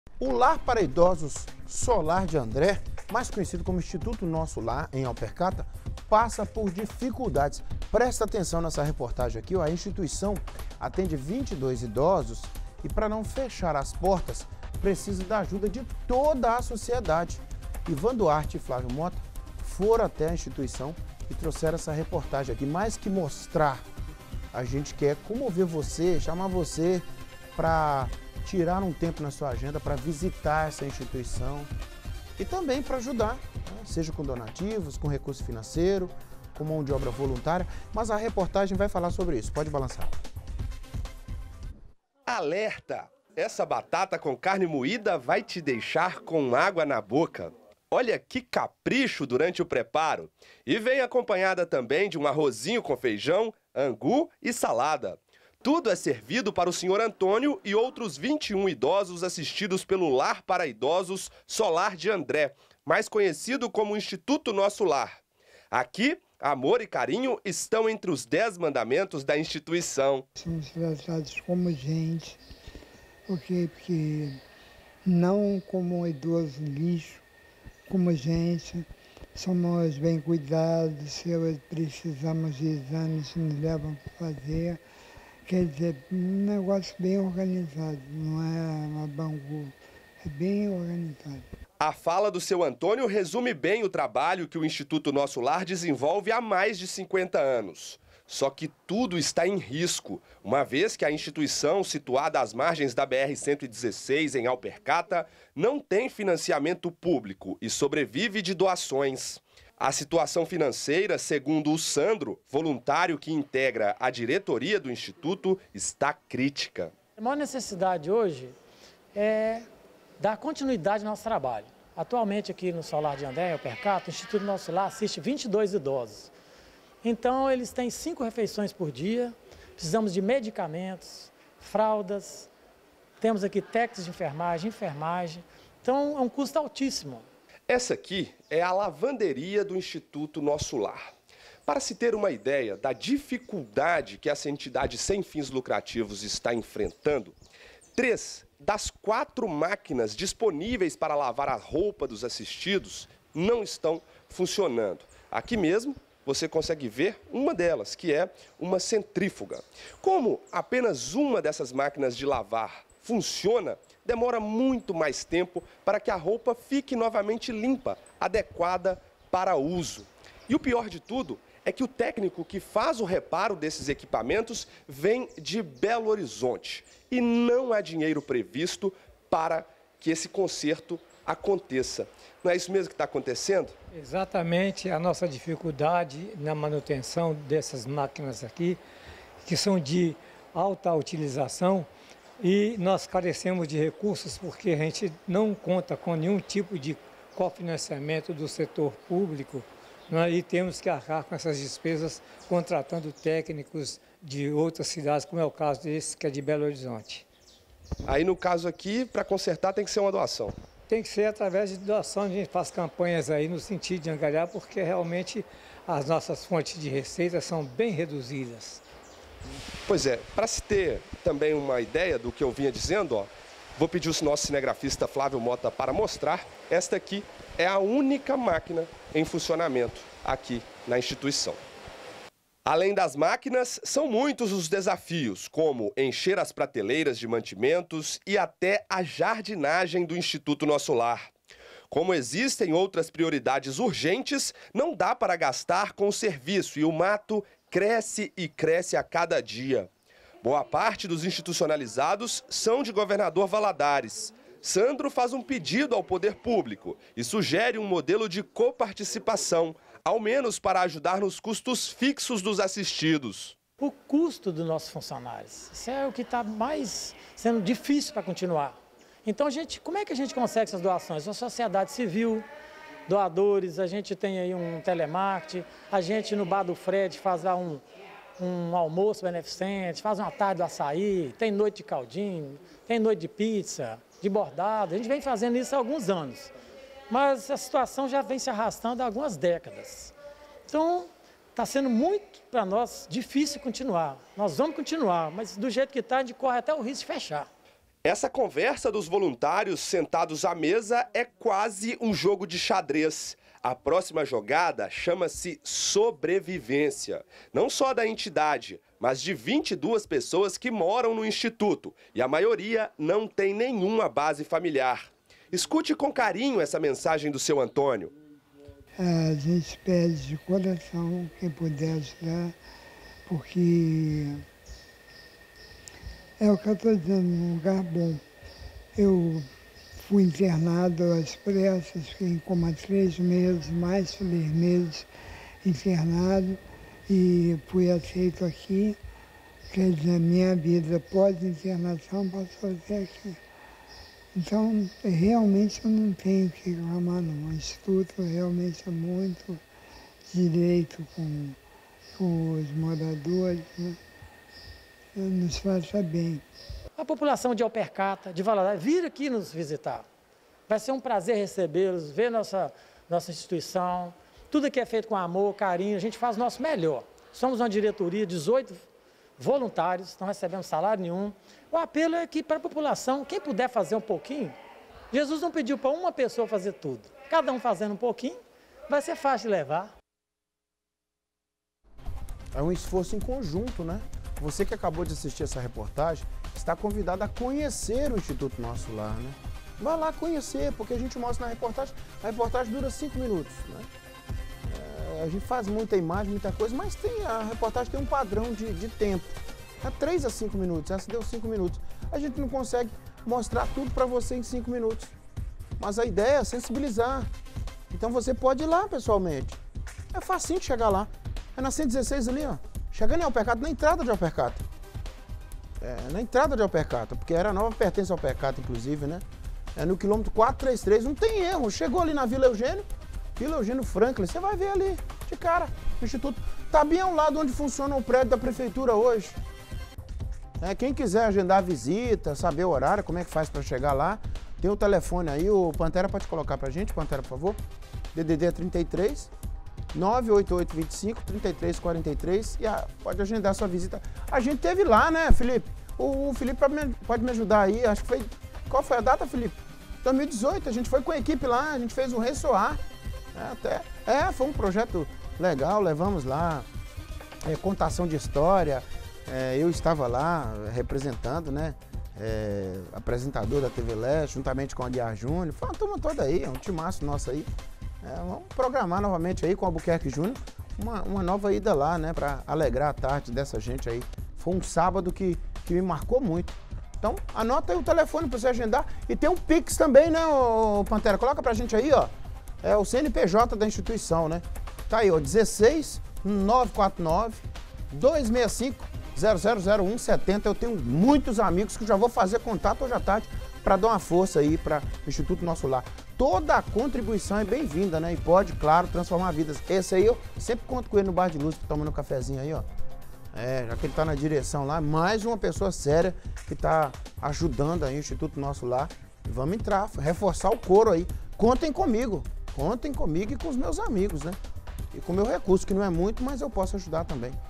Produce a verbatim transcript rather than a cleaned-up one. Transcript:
O Lar para Idosos Solar de André, mais conhecido como Instituto Nosso Lar, em Alpercata, passa por dificuldades. Presta atenção nessa reportagem aqui, ó. A instituição atende vinte e dois idosos e, para não fechar as portas, precisa da ajuda de toda a sociedade. Ivan Duarte e Flávio Mota foram até a instituição e trouxeram essa reportagem aqui. Mais que mostrar, a gente quer comover você, chamar você para tirar um tempo na sua agenda para visitar essa instituição e também para ajudar, né? Seja com donativos, com recurso financeiro, com mão de obra voluntária, mas a reportagem vai falar sobre isso. Pode balançar. Alerta! Essa batata com carne moída vai te deixar com água na boca. Olha que capricho durante o preparo. E vem acompanhada também de um arrozinho com feijão, angu e salada. Tudo é servido para o senhor Antônio e outros vinte e um idosos assistidos pelo Lar para Idosos Solar de André, mais conhecido como Instituto Nosso Lar. Aqui, amor e carinho estão entre os dez mandamentos da instituição. Somos tratados como gente, porque, porque não como um idoso lixo, como gente. Somos bem cuidados, se precisamos de exames, nos levam para fazer. Quer dizer, um negócio bem organizado, não é uma bangu, é bem organizado. A fala do seu Antônio resume bem o trabalho que o Instituto Nosso Lar desenvolve há mais de cinquenta anos. Só que tudo está em risco, uma vez que a instituição, situada às margens da B R cento e dezesseis, em Alpercata, não tem financiamento público e sobrevive de doações. A situação financeira, segundo o Sandro, voluntário que integra a diretoria do Instituto, está crítica. A maior necessidade hoje é dar continuidade ao nosso trabalho. Atualmente aqui no Solar de André, em Alpercata, o Instituto Nosso Lar assiste vinte e dois idosos. Então eles têm cinco refeições por dia, precisamos de medicamentos, fraldas, temos aqui técnicos de enfermagem, enfermagem, então é um custo altíssimo. Essa aqui é a lavanderia do Instituto Nosso Lar. Para se ter uma ideia da dificuldade que essa entidade sem fins lucrativos está enfrentando, três das quatro máquinas disponíveis para lavar a roupa dos assistidos não estão funcionando. Aqui mesmo você consegue ver uma delas, que é uma centrífuga. Como apenas uma dessas máquinas de lavar funciona, demora muito mais tempo para que a roupa fique novamente limpa, adequada para uso. E o pior de tudo é que o técnico que faz o reparo desses equipamentos vem de Belo Horizonte e não há dinheiro previsto para que esse conserto aconteça. Não é isso mesmo que está acontecendo? Exatamente, a nossa dificuldade na manutenção dessas máquinas aqui, que são de alta utilização, e nós carecemos de recursos porque a gente não conta com nenhum tipo de cofinanciamento do setor público, né? E temos que arcar com essas despesas contratando técnicos de outras cidades, como é o caso desse, que é de Belo Horizonte. Aí no caso aqui, para consertar tem que ser uma doação. Tem que ser através de doação, a gente faz campanhas aí no sentido de angariar, porque realmente as nossas fontes de receita são bem reduzidas. Pois é, para se ter também uma ideia do que eu vinha dizendo, ó, vou pedir o nosso cinegrafista Flávio Mota para mostrar. Esta aqui é a única máquina em funcionamento aqui na instituição. Além das máquinas, são muitos os desafios, como encher as prateleiras de mantimentos e até a jardinagem do Instituto Nosso Lar. Como existem outras prioridades urgentes, não dá para gastar com o serviço e o mato cresce e cresce a cada dia. Boa parte dos institucionalizados são de Governador Valadares. Sandro faz um pedido ao poder público e sugere um modelo de coparticipação, ao menos para ajudar nos custos fixos dos assistidos. O custo dos nossos funcionários, isso é o que está mais sendo difícil para continuar. Então, a gente, como é que a gente consegue essas doações? A sociedade civil, doadores, a gente tem aí um telemarketing, a gente no Bar do Fred faz lá um, um almoço beneficente, faz uma tarde do açaí, tem noite de caldinho, tem noite de pizza, de bordado, a gente vem fazendo isso há alguns anos. Mas a situação já vem se arrastando há algumas décadas. Então, está sendo muito, para nós, difícil continuar. Nós vamos continuar, mas do jeito que está, a gente corre até o risco de fechar. Essa conversa dos voluntários sentados à mesa é quase um jogo de xadrez. A próxima jogada chama-se sobrevivência. Não só da entidade, mas de vinte e duas pessoas que moram no Instituto. E a maioria não tem nenhuma base familiar. Escute com carinho essa mensagem do seu Antônio. A gente pede de coração quem puder ajudar, porque é o que eu estou dizendo, um lugar bom. Eu fui internado às pressas, fiquei em coma três meses, mais três meses internado e fui aceito aqui. Quer dizer, a minha vida pós-internação passou até aqui. Então, realmente eu não tenho o que reclamar, não. O Instituto realmente é muito direito com, com os moradores, né? Nos faça bem. A população de Alpercata, de Valadares, vir aqui nos visitar. Vai ser um prazer recebê-los, ver nossa, nossa instituição. Tudo aqui é feito com amor, carinho, a gente faz o nosso melhor. Somos uma diretoria, dezoito voluntários, não recebemos salário nenhum. O apelo é que para a população, quem puder fazer um pouquinho, Jesus não pediu para uma pessoa fazer tudo. Cada um fazendo um pouquinho, vai ser fácil de levar. É um esforço em conjunto, né? Você que acabou de assistir essa reportagem, está convidado a conhecer o Instituto Nosso Lar, né? Vai lá conhecer, porque a gente mostra na reportagem, a reportagem dura cinco minutos, né? É, a gente faz muita imagem, muita coisa, mas tem, a reportagem tem um padrão de, de tempo. É três a cinco minutos, essa deu cinco minutos. A gente não consegue mostrar tudo para você em cinco minutos. Mas a ideia é sensibilizar. Então você pode ir lá pessoalmente. É facinho de chegar lá. É na cento e dezesseis ali, ó. Chegando em Alpercata, na entrada de Alpercata. É, na entrada de Alpercata, porque era nova, pertence ao Alpercata, inclusive, né? É no quilômetro quatrocentos e trinta e três, não tem erro. Chegou ali na Vila Eugênio, Vila Eugênio Franklin, você vai ver ali, de cara, o Instituto. Tá bem ao lado onde funciona o prédio da Prefeitura hoje. É, quem quiser agendar a visita, saber o horário, como é que faz para chegar lá, tem o telefone aí, o Pantera pode colocar pra gente, Pantera, por favor. D D D trinta e três, nove oito oito dois cinco, três três quatro três e ah, pode agendar sua visita. A gente teve lá, né, Felipe? O, o Felipe pode me, pode me ajudar aí, acho que foi... Qual foi a data, Felipe? dois mil e dezoito, a gente foi com a equipe lá, a gente fez um ressoar. É, até, é, foi um projeto legal, levamos lá, é, contação de história. É, eu estava lá representando, né, é, apresentador da T V Leste, juntamente com a Guiar Júnior. Foi uma turma toda aí, é um timaço nosso aí. É, vamos programar novamente aí com o Albuquerque Júnior uma, uma nova ida lá, né, para alegrar a tarde dessa gente aí. Foi um sábado que, que me marcou muito. Então, anota aí o telefone para você agendar. E tem um Pix também, né, ô, Pantera? Coloca pra gente aí, ó. É o C N P J da instituição, né? Tá aí, ó, dezesseis, nove quatro nove, dois seis cinco, zero zero zero um sete zero. Eu tenho muitos amigos que já vou fazer contato hoje à tarde para dar uma força aí para o Instituto Nosso Lar. Toda a contribuição é bem-vinda, né? E pode, claro, transformar vidas. Esse aí eu sempre conto com ele no Bar de Luz, tomando um cafezinho aí, ó. É, já que ele tá na direção lá, mais uma pessoa séria que tá ajudando aí o Instituto Nosso Lar. Vamos entrar, reforçar o coro aí. Contem comigo, contem comigo e com os meus amigos, né? E com o meu recurso, que não é muito, mas eu posso ajudar também.